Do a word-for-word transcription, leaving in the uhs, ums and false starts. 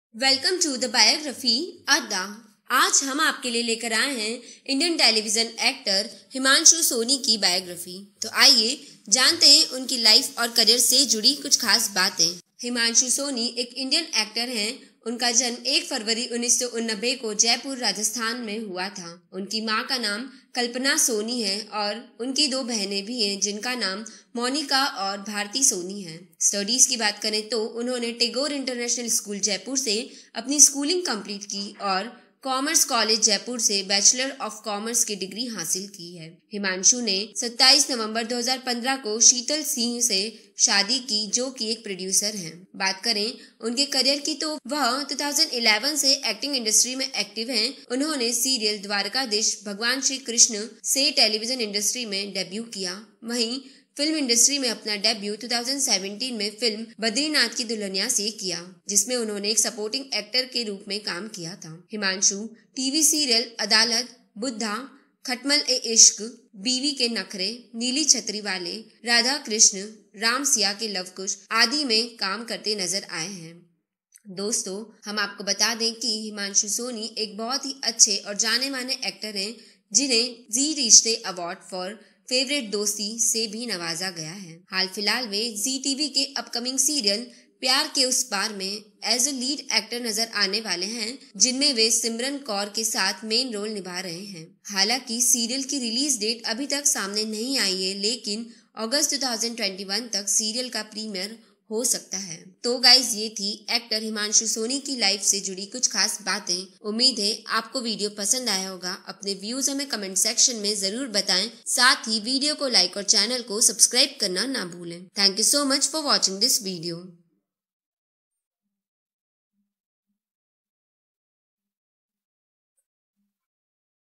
Welcome to the biography अड्डा। आज हम आपके लिए लेकर आए हैं Indian television actor Himanshu Soni की बायोग्राफी। तो आइए जानते हैं उनकी लाइफ और करियर से जुड़ी कुछ खास बातें। हिमांशु सोनी एक इंडियन एक्टर हैं। उनका जन्म एक फरवरी उन्नीस सौ उन्नबे को जयपुर राजस्थान में हुआ था। उनकी मां का नाम कल्पना सोनी है और उनकी दो बहनें भी हैं जिनका नाम मोनिका और भारती सोनी है। स्टडीज की बात करें तो उन्होंने टैगोर इंटरनेशनल स्कूल जयपुर से अपनी स्कूलिंग कंप्लीट की और कॉमर्स कॉलेज जयपुर से बैचलर ऑफ कॉमर्स की डिग्री हासिल की है। हिमांशु ने सत्ताईस नवंबर दो हज़ार पंद्रह को शीतल सिंह से शादी की, जो कि एक प्रोड्यूसर हैं। बात करें उनके करियर की तो वह दो हज़ार ग्यारह से एक्टिंग इंडस्ट्री में एक्टिव हैं। उन्होंने सीरियल द्वारकाधीश भगवान श्री कृष्ण से टेलीविजन इंडस्ट्री में डेब्यू किया। वहीं फिल्म इंडस्ट्री में अपना डेब्यू दो हज़ार सत्रह में फिल्म बद्रीनाथ की दुल्हनिया से किया, जिसमें उन्होंने एक सपोर्टिंग एक्टर के रूप में काम किया था। हिमांशु टीवी सीरियल अदालत, बुद्धा, खटमल ए इश्क, बीवी के नखरे, नीली छतरी वाले, राधा कृष्ण, राम सिया के लव कुश आदि में काम करते नजर आए हैं। दोस्तों, हम आपको बता दें कि हिमांशु सोनी एक बहुत ही अच्छे और जाने माने एक्टर हैं, जिन्हें जी रिश्ते अवार्ड फॉर फेवरेट दोस्ती से भी नवाजा गया है। हाल फिलहाल वे जी टीवी के अपकमिंग सीरियल प्यार के उस पार में एज ए लीड एक्टर नजर आने वाले हैं, जिनमें वे सिमरन कौर के साथ मेन रोल निभा रहे हैं। हालांकि सीरियल की रिलीज डेट अभी तक सामने नहीं आई है, लेकिन अगस्त दो हज़ार इक्कीस तक सीरियल का प्रीमियर हो सकता है। तो गाइज, ये थी एक्टर हिमांशु सोनी की लाइफ से जुड़ी कुछ खास बातें। उम्मीद है आपको वीडियो पसंद आया होगा। अपने व्यूज हमें कमेंट सेक्शन में जरूर बताएं। साथ ही वीडियो को लाइक और चैनल को सब्सक्राइब करना ना भूलें। Thank you so much for watching this video.